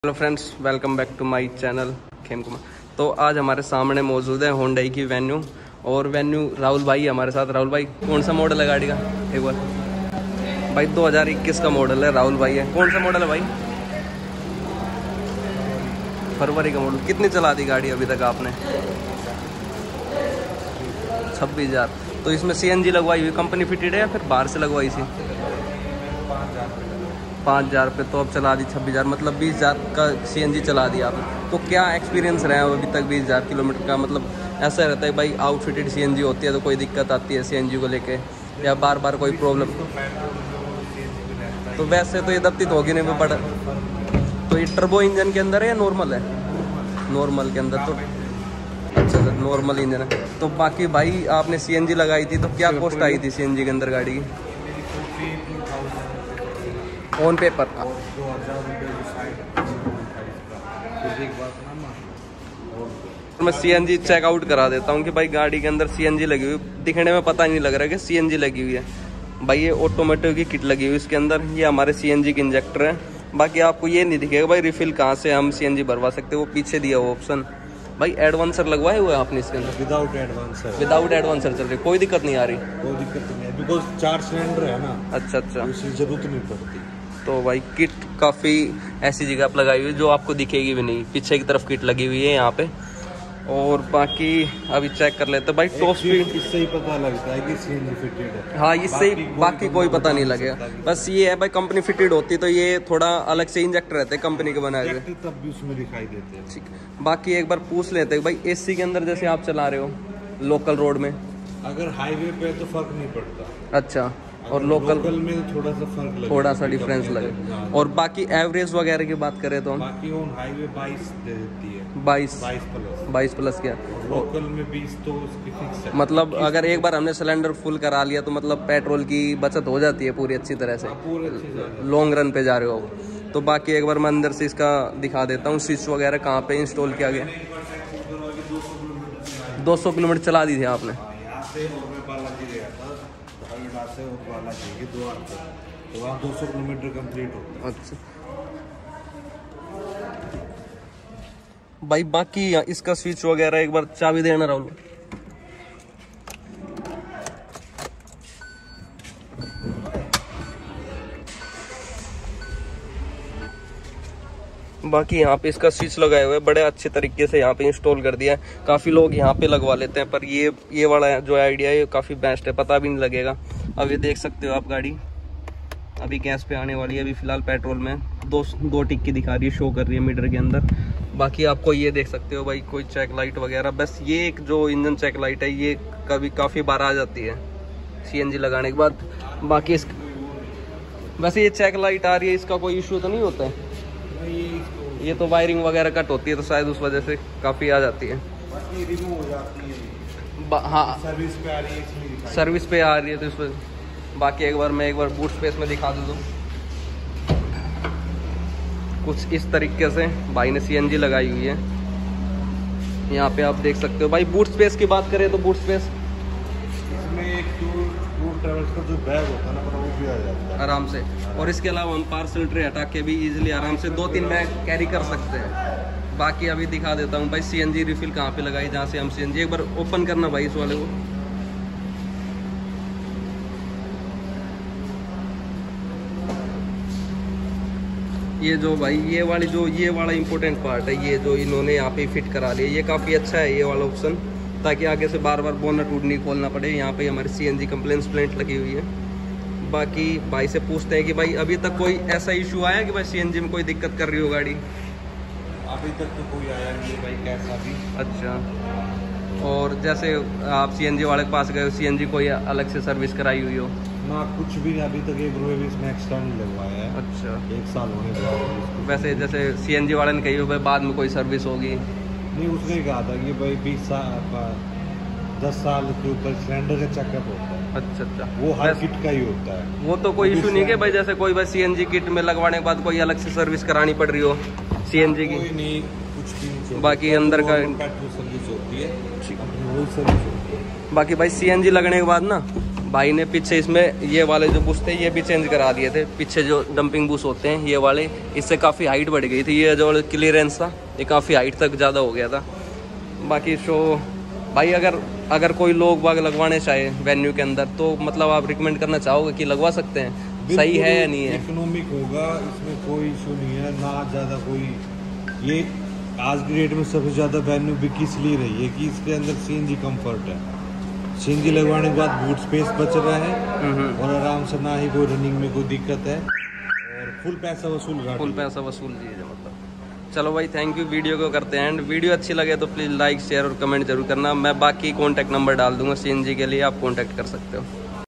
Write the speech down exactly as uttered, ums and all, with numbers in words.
Hello friends, welcome back to my channel Khem Kumar. तो आज हमारे सामने मौजूद है होंडा की वेन्यू और वेन्यू राहुल भाई हमारे साथ। राहुल भाई, कौन सा मॉडल है गाड़ी का एक बार भाई? दो हज़ार इक्कीस का मॉडल है। राहुल भाई है, कौन सा मॉडल है भाई? फरवरी का मॉडल। कितनी चला दी गाड़ी अभी तक आपने? छब्बीस हज़ार। तो इसमें सीएनजी लगवाई हुई कंपनी फिटेड है या फिर बाहर से लगवाई थी? पाँच हज़ार पे तो अब चला दी छब्बीस हज़ार, मतलब बीस हज़ार का सीएनजी चला दिया आपने। तो क्या एक्सपीरियंस रहा है अभी तक बीस हज़ार किलोमीटर का? मतलब ऐसा रहता है भाई आउटफिटेड सीएनजी होती है तो कोई दिक्कत आती है सीएनजी को लेके, या बार बार कोई प्रॉब्लम? तो वैसे तो ये दबती तो होगी नहीं बड़ा। तो ये टर्बो इंजन के अंदर है या नॉर्मल है? नॉर्मल के अंदर। तो अच्छा सर, नॉर्मल इंजन है। तो बाकी भाई आपने सीएनजी लगाई थी तो क्या कॉस्ट आई थी सीएनजी के अंदर गाड़ी की ऑन पेपर? मैं सीएनजी चेकआउट करा देता हूँ कि भाई गाड़ी के अंदर सीएनजी लगी हुई, दिखने में पता नहीं लग रहा है कि सीएनजी लगी हुई है। भाई ये ऑटोमेटिक की किट लगी हुई इसके अंदर, ये हमारे सीएनजी के इंजेक्टर है। बाकी आपको ये नहीं दिखेगा भाई रिफिल कहाँ से हम सीएनजी भरवा सकते हैं, वो पीछे दिया हुआ ऑप्शन। भाई एडवांसर लगवाए हुए आपने इसके अंदर? Without advancer. विदाउट एडवांसर चल रही, कोई दिक्कत नहीं आ रही? कोई दिक्कत नहीं है बिकॉज चार सिलेंडर है ना। अच्छा अच्छा, इसकी जरूरत नहीं पड़ती। तो भाई किट काफ़ी ऐसी जगह पर लगाई हुई है जो आपको दिखेगी भी नहीं, पीछे की तरफ किट लगी हुई है यहाँ पे। और बाकी अभी चेक कर लेते हैं भाई टॉप स्पीड। इससे ही पता लगता है कि सीएनजी फिटेड है। हाँ, इससे ही बाकी कोई पता नहीं लगेगा। बस ये है भाई कंपनी फिटेड होती तो ये थोड़ा अलग से इंजेक्टर रहते हैं कंपनी के बनाए हुए, तब भी उसमें दिखाई देते हैं। ठीक। बाकी एक बार पूछ लेते हैं भाई एसी के अंदर जैसे आप चला रहे हो लोकल रोड में, अगर हाईवे पे तो फर्क नहीं पड़ता। अच्छा, और लोकल में थोड़ा सा फर्क लगेगा, थोड़ा सा डिफरेंस लगे। और बाकी एवरेज वगैरह की बात करें तो बाकी ऑन हाईवे बाईस दे देती है। बाईस बाईस प्लस बाईस प्लस क्या? लोकल में बीस तो उसकी फिक्स है। मतलब अगर एक बार हमने सिलेंडर फुल करा लिया तो मतलब पेट्रोल की बचत हो जाती है पूरी अच्छी तरह से, लॉन्ग रन पे जा रहे हो। तो बाकी एक बार मैं अंदर से इसका दिखा देता हूँ स्विच वगैरह कहाँ पे इंस्टॉल किया गया। दो सौ किलोमीटर चला दी थी आपने? तो वहाँ दो सौ किलोमीटर कंप्लीट होता है। अच्छा भाई, बाकी इसका स्विच वगैरह एक बार चाबी देना राहुल। बाकी यहाँ पे इसका स्विच लगाए हुए बड़े अच्छे तरीके से यहाँ पे इंस्टॉल कर दिया है। काफ़ी लोग यहाँ पे लगवा लेते हैं पर ये ये वाला जो आइडिया है ये काफ़ी बेस्ट है, पता भी नहीं लगेगा। अब ये देख सकते हो आप गाड़ी अभी गैस पे आने वाली है, अभी फिलहाल पेट्रोल में दो दो टिक की दिखा रही है, शो कर रही है मीटर के अंदर। बाकी आपको ये देख सकते हो भाई कोई चेक लाइट वगैरह, बस ये एक जो इंजन चेक लाइट है ये कभी काफ़ी बार आ जाती है सीएनजी लगाने के बाद। बाकी इस वैसे ये चेक लाइट आ रही है, इसका कोई इशू तो नहीं होता है? ये तो वायरिंग वगैरह कट होती है तो शायद उस वजह से काफ़ी आ जाती है। रिमूव हो जाती है। हाँ, सर्विस पे आ रही है, सर्विस पे आ रही है तो इस वजह। बाकी एक बार मैं एक बार बूट स्पेस में दिखा दूँ कुछ इस तरीके से भाई ने सीएनजी लगाई हुई है। यहाँ पे आप देख सकते हो भाई। बूट स्पेस की बात करें तो बूट स्पेस इसमें एक टूर ट्रैवल्स का जो बैग होता है ना वो भी आ जाता है आराम से। और इसके अलावा हम पार्सल ट्रे हटा के भी इजीली आराम से दो तीन बैग कैरी कर सकते हैं। बाकी अभी दिखा देता हूँ भाई सीएनजी रिफिल कहाँ पे लगाई, जहाँ से हम सीएनजी। एक बार ओपन करना भाई इस वाले को। ये जो भाई ये वाली जो ये वाला इंपॉर्टेंट पार्ट है, ये जो इन्होंने यहाँ पे फिट करा लिया, ये काफ़ी अच्छा है ये वाला ऑप्शन, ताकि आगे से बार बार बोनट वूड नहीं खोलना पड़े। यहाँ पे हमारी सीएनजी कंप्लेंट्स प्लेंट लगी हुई है। बाकी भाई से पूछते हैं कि भाई अभी तक कोई ऐसा इशू आया कि भाई सीएनजी में कोई दिक्कत कर रही हो गाड़ी? अभी तक तो कोई आया नहीं भाई, कैसा भी। अच्छा, और जैसे आप सीएनजी वाले के पास गए, सीएनजी कोई अलग से सर्विस कराई हुई हो? ना, कुछ भी अभी तक एक रुपये भी इसमें एक्स्ट्रा नहीं लगवाया है। अच्छा, एक साल होने के बाद। वैसे जैसे सीएनजी वाले ने कही हो भाई बाद में कोई सर्विस होगी? नहीं, उसने कहा था कि भाई बीस साल दस साल के ऊपर सिलेंडर का चेकअप होता है। अच्छा अच्छा, वो हर किट का ही होता है। वो तो कोई इशू नहीं है भाई, जैसे कोई भाई सीएनजी किट में लगवाने के बाद कोई अलग से सर्विस करानी पड़ रही हो सीएनजी की? कोई नहीं, कुछ भी। बाकी अंदर का पेट्रोल सर्विस होती है, वही सर्विस होती है। बाकी भाई सीएनजी लगने के बाद ना भाई ने पीछे इसमें ये वाले जो बुश थे ये भी चेंज करा दिए थे। पीछे जो डंपिंग बुश होते हैं ये वाले, इससे काफ़ी हाइट बढ़ गई थी। ये जो क्लियरेंस था ये काफ़ी हाइट तक ज़्यादा हो गया था। बाकी शो भाई अगर अगर कोई लोग बाग लगवाने चाहे वेन्यू के अंदर तो मतलब आप रिकमेंड करना चाहोगे कि लगवा सकते हैं, सही है या नहीं है? इकोनॉमिक होगा, इसमें कोई इशू नहीं है ना, ज़्यादा कोई। ये आज की डेट में सबसे ज़्यादा वेन्यू बिक इसलिए रही है कि इसके अंदर सीएनजी कंफर्ट है। सीएनजी लगवाने के बाद बूट स्पेस बच रहा है और आराम से, ना ही कोई रनिंग में कोई दिक्कत है और फुल पैसा वसूल फुल पैसा वसूल दीजिए मतलब। चलो भाई थैंक यू, वीडियो को करते हैं एंड। वीडियो अच्छी लगे तो प्लीज़ लाइक शेयर और कमेंट जरूर करना। मैं बाकी कॉन्टैक्ट नंबर डाल दूंगा सीएनजी के लिए, आप कॉन्टैक्ट कर सकते हो।